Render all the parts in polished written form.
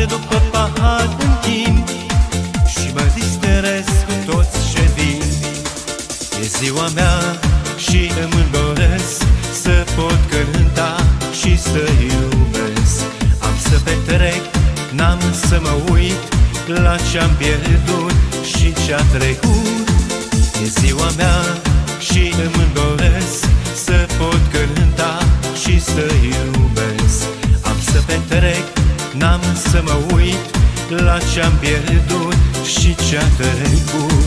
Pahar după pahar închin și mă disterez cu toți ce vin. E ziua mea și îmi doresc să pot cânta și să iubesc. Am să petrec, n-am să mă uit la ce-am pierdut și ce-a trecut. E ziua mea și îmi doresc să pot cânta și să iubesc. Am să petrec, n-am să mă uit la ce-am pierdut și ce-a trecut.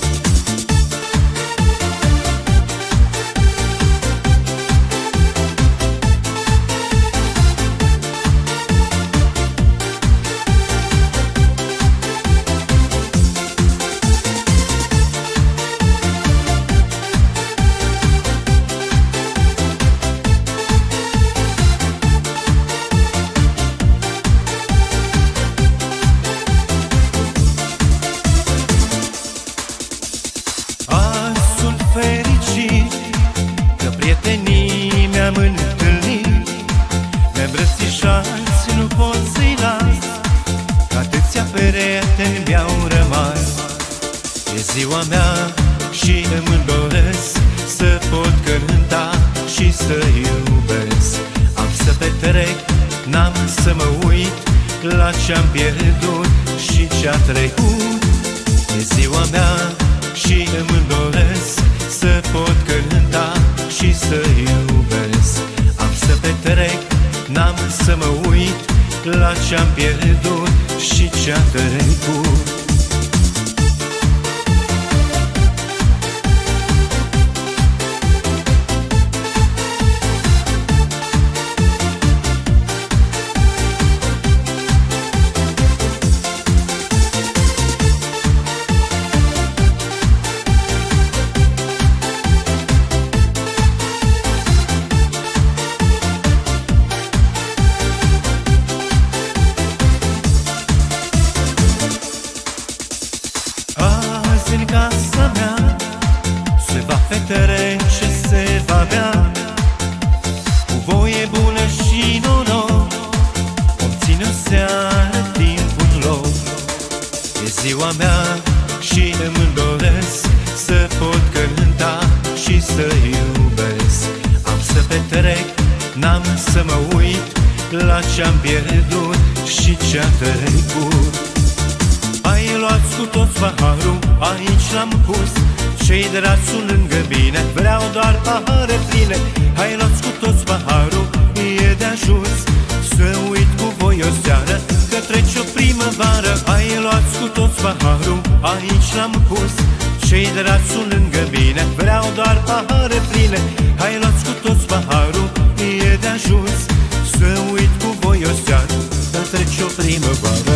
Fericit că prietenii mi-am întâlnit, ne-mbrățișați, nu pot să-i las, că atâția prieteni mi-au rămas. E ziua mea și îmi doresc să pot cânta și să iubesc. Am să petrec, n-am să mă uit la ce-am pierdut și ce-a trecut. E ziua mea și îmi doresc să pot cânta și să iubesc. Am să petrec, n-am să mă uit la ce-am pierdut și ce-a trecut. În casa mea se va petrece, se va bea, cu voie bună și noroc, vom ține o seară, timpul loc. E ziua mea și îmi doresc să pot cânta și să iubesc. Am să petrec, n-am să mă uit la ce-am pierdut și ce-a trecut. Hai, luați cu toți paharul, aici l-am pus, cei dragi sunt lângă mine, vreau doar pahare pline. Hai, luați cu toți paharul, e de ajuns să uit cu voi o seară, că trece o primăvară. Hai, luați cu toți paharul, aici l-am pus, cei dragi sunt lângă mine, vreau doar pahare pline. Hai, luați cu toți paharul, e de ajuns să uit cu voi o seară, că trece o primăvară.